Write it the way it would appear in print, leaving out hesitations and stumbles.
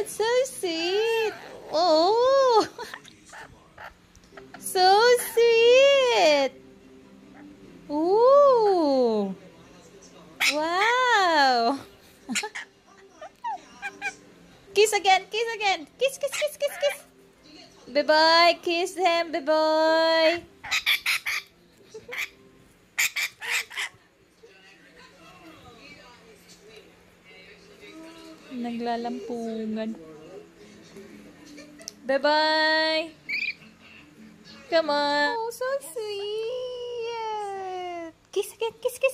It's so sweet. Oh. So sweet. Ooh. Wow. Kiss again. Kiss again. Kiss, kiss, kiss, kiss, kiss. Bye-bye. Kiss him. Bye-bye. Naglalampungan. Bye-bye. Come on. Oh, so sweet. Kiss again. Kiss, kiss.